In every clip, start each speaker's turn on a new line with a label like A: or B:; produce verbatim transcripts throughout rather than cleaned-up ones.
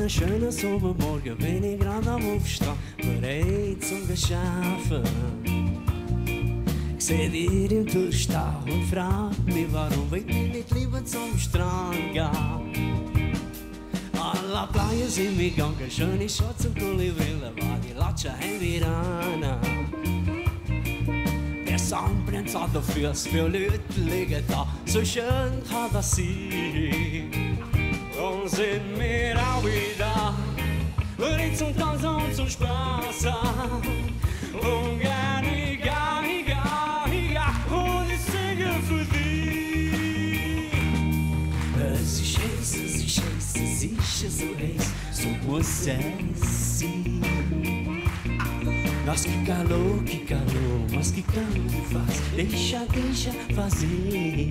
A: einen schönen Sommermorgen bin ich gerade am Aufstehen, bereit zum Geschaffen. Ich seh dir im Tür stehen und frag mich, warum will ich nicht lieber zum Strand gehen? Alle Playa sind wir gegangen, schöne Shots und coole Brillen, war die Latsche haben wir an. Der Sand brennt an den Füßen, viele Leute liegen da, so schön kann das sein. Und sind wir auch wieder bereit zum Tanzen und zum Spaß haben. Und gerne, gerne, gerne, ja, und ich singe für dich. Es ist heiß, es ist heiß, es ist so heiß, so muss es sein. Mas que calor, que calor, mas que calor faz, deixa, deixa fazer.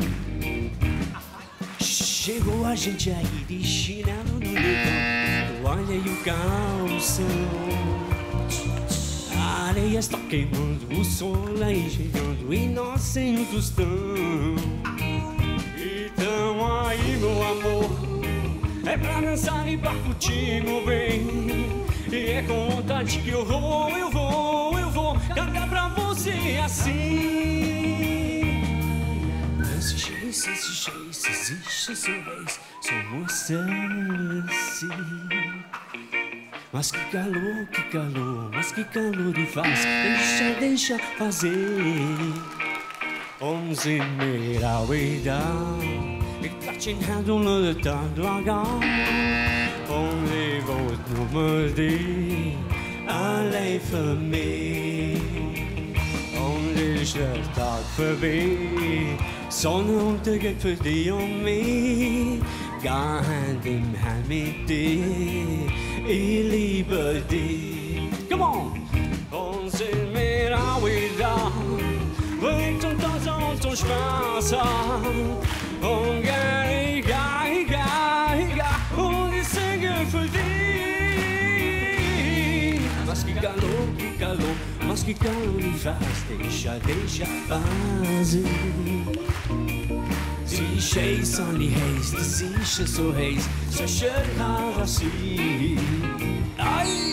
A: Chegou a gente aí de chinelo no leitão, olha aí o calção. A areia está queimando, o sol aí chegando e nós sem o tostão. Então aí meu amor, é pra dançar e pra curtir meu bem. E é com vontade que eu vou, eu vou, eu vou cantar pra você assim. Esse jeito, esse jeito, existe, sou vez, sou você assim. Mas que calor, que calor, mas que calor e faz, deixa, deixa fazer. Ons in meer oude ik laat je hand onder de tand lagen. Only wordt nummer die alleen voor mij. Only is de dag voorbij. Sonnenuntergang für dich und mich. Gar Hand in Hand mit dir. Ich liebe dich. Come on! Und sind wir auch wieder. Bringt zum Tanzen und zum Spaß an. Und gerne, gerne, gerne, gerne. Und ich singe für dich. Mas que calor, que calor, mas que calor e faz. Deixa, deixa fazer. Sie chase on die haze, das ist so heiß, so schön kann das sein.